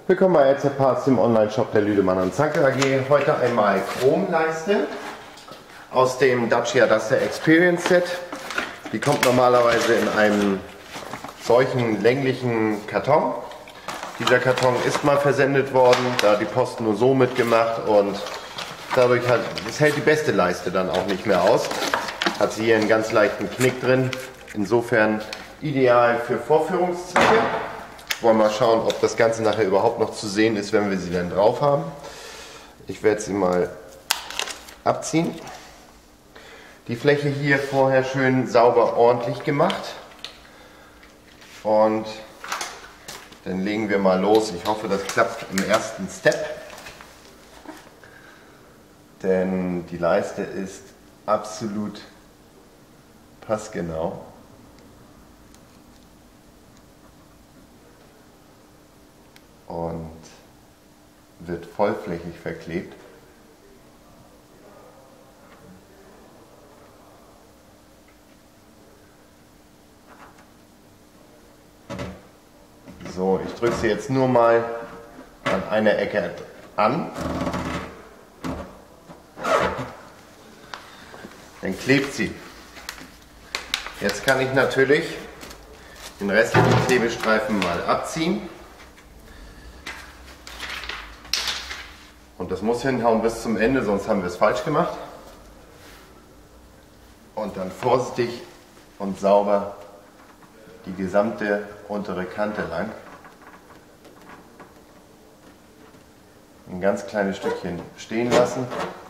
Willkommen bei LZ Parts, dem Online-Shop der Lüdemann & Zanke AG. Heute einmal Chromleiste aus dem Dacia Duster Experience Set. Die kommt normalerweise in einem solchen länglichen Karton. Dieser Karton ist mal versendet worden, da die Post nur so mitgemacht und dadurch hält die beste Leiste dann auch nicht mehr aus. Hat sie hier einen ganz leichten Knick drin, insofern ideal für Vorführungszwecke. Wollen wir mal schauen, ob das Ganze nachher überhaupt noch zu sehen ist, wenn wir sie dann drauf haben. Ich werde sie mal abziehen. Die Fläche hier vorher schön sauber ordentlich gemacht. Und dann legen wir mal los. Ich hoffe, das klappt im ersten Step. Denn die Leiste ist absolut passgenau. Und wird vollflächig verklebt. So, ich drücke sie jetzt nur mal an einer Ecke an. Dann klebt sie. Jetzt kann ich natürlich den restlichen Klebestreifen mal abziehen. Und das muss hinhauen bis zum Ende, sonst haben wir es falsch gemacht. Und dann vorsichtig und sauber die gesamte untere Kante lang. Ein ganz kleines Stückchen stehen lassen.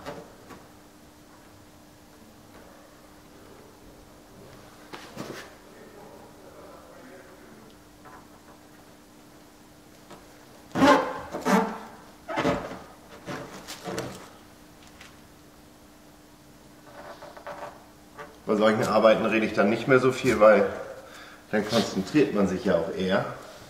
Bei solchen Arbeiten rede ich dann nicht mehr so viel, weil dann konzentriert man sich ja auch eher.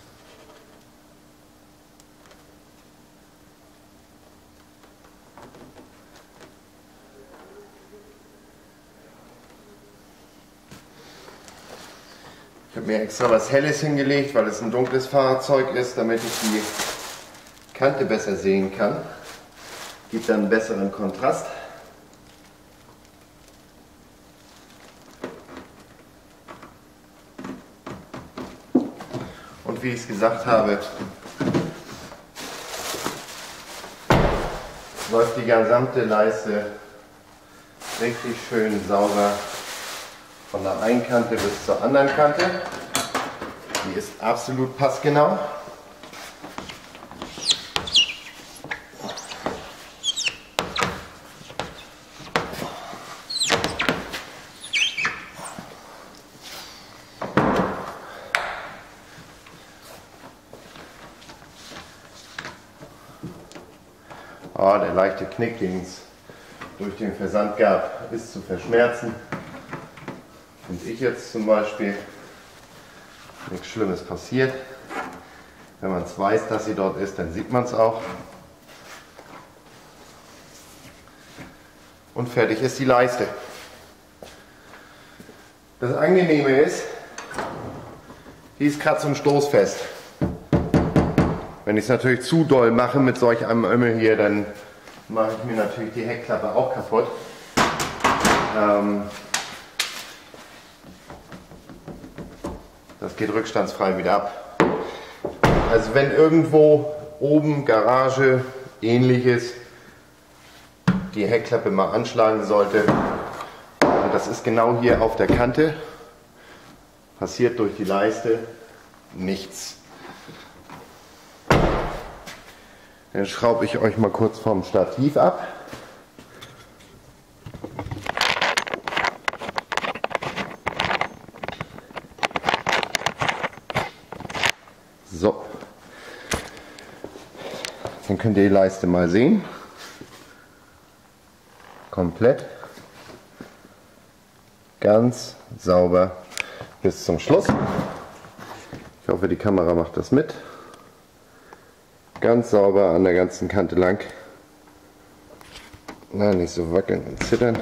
Ich habe mir extra was Helles hingelegt, weil es ein dunkles Fahrzeug ist, damit ich die Kante besser sehen kann. Gibt dann einen besseren Kontrast. Und wie ich es gesagt habe, läuft die gesamte Leiste richtig schön sauber von der einen Kante bis zur anderen Kante. Die ist absolut passgenau. Der leichte Knick, den es durch den Versand gab, ist zu verschmerzen. Finde ich jetzt zum Beispiel. Nichts Schlimmes passiert. Wenn man es weiß, dass sie dort ist, dann sieht man es auch. Und fertig ist die Leiste. Das Angenehme ist, die ist kratz- und stoßfest. Wenn ich es natürlich zu doll mache mit solch einem Ömmel hier, dann mache ich mir natürlich die Heckklappe auch kaputt. Das geht rückstandsfrei wieder ab. Also wenn irgendwo oben Garage, ähnliches, die Heckklappe mal anschlagen sollte, und das ist genau hier auf der Kante, passiert durch die Leiste nichts. Dann schraube ich euch mal kurz vom Stativ ab. So. Dann könnt ihr die Leiste mal sehen. Komplett. Ganz sauber bis zum Schluss. Ich hoffe, die Kamera macht das mit. Ganz sauber an der ganzen Kante lang. Na, nicht so wackeln und zittern.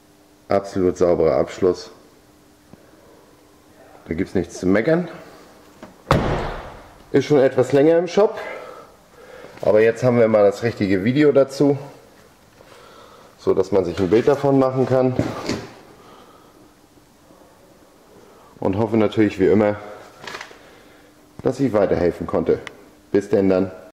Absolut sauberer Abschluss. Da gibt es nichts zu meckern. Ist schon etwas länger im Shop, aber jetzt haben wir mal das richtige Video dazu, so dass man sich ein Bild davon machen kann. Und hoffe natürlich wie immer, dass ich weiterhelfen konnte. Bis denn dann.